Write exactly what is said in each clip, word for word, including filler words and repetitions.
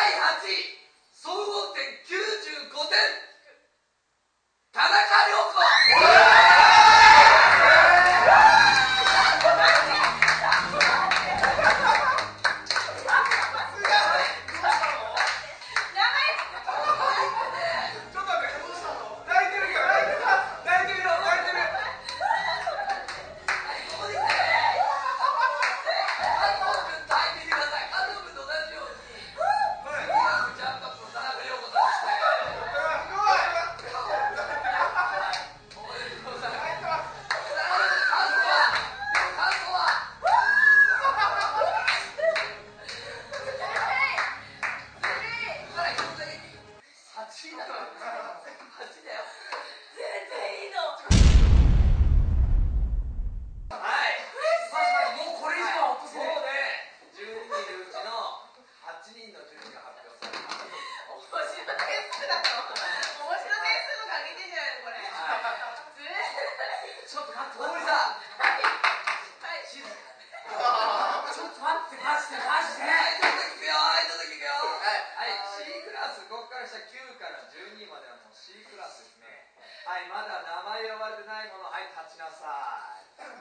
いはちい総合点きゅうじゅうごてん田中涼子。はい、まだ名前呼ばれてないもの、はい、立ちなさい。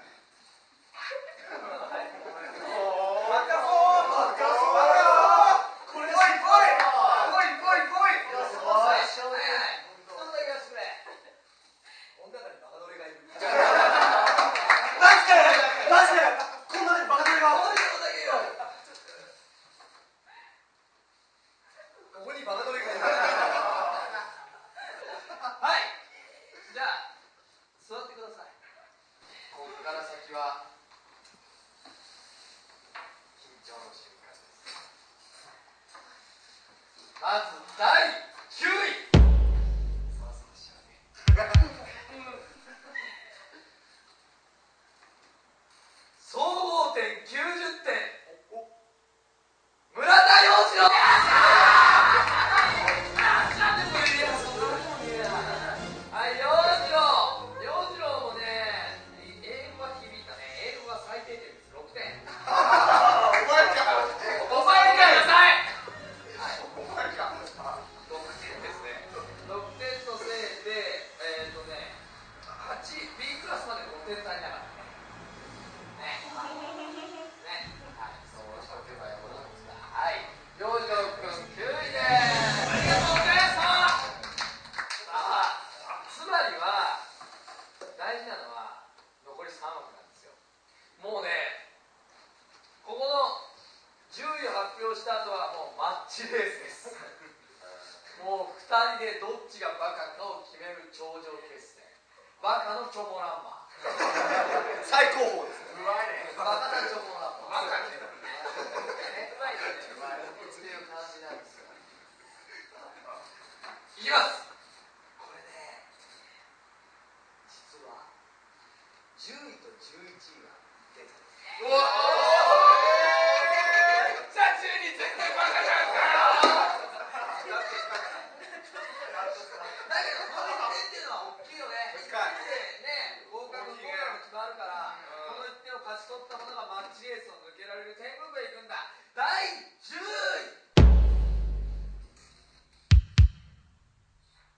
まずだいきゅうい総合点きゅうじゅってん村田洋次郎。はい、洋次郎洋次郎もね、英語は響いたね。英語は最低点です。ろくてん。お前かお前かなさい。ろくてんのせいで、えっとね、はち、B クラスまでごてん足りなかったね。ね。はい、そうしとけばよかった。はい、洋次郎くんきゅういです。ありがとうございました。さあ、つまりは、大事なのは、残りさんわくなんですよ。もうね、ここのじゅういを発表した後はもうマッチレースです。もうふたりでどっちがバカかを決める頂上決戦。バカのチョモランマ最高峰です。 うまいね。バカなチョモランマバカね。うまいね。っていう感じなんですよ。いきます。これね、実はじゅういとじゅういちいが出たんです。うわじゃあじゅうに絶対バカなんだよ。だけどこのいってんっていうのは大きいよね。いってんでね、合格不合格が決まるから、このいってんを勝ち取ったものがマッチレースを抜けられる天国へ行くんだ。だいじゅうい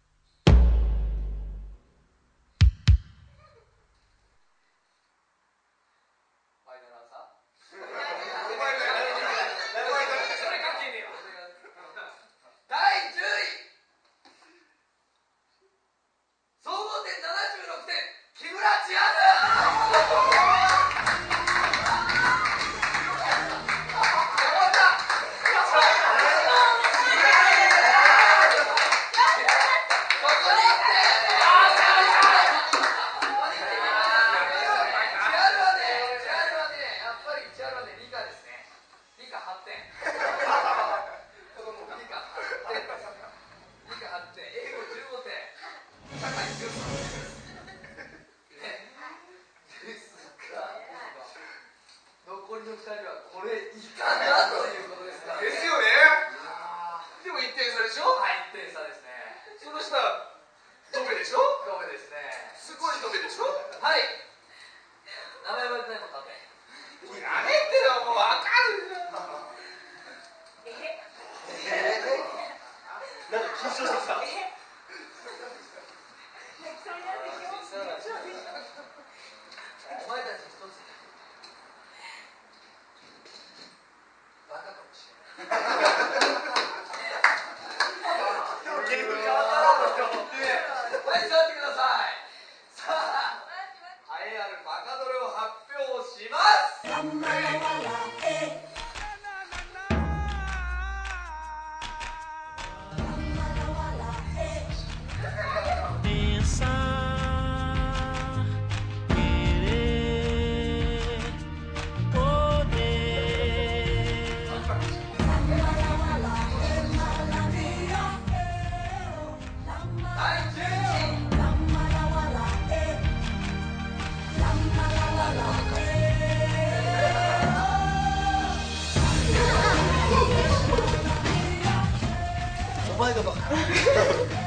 なんか緊張してきた。 お前たち一つバカかもしれない。 ゲーム変わったな。 はい、座ってください。さあ、栄えあるバカドレを発表します。 お前がバカ。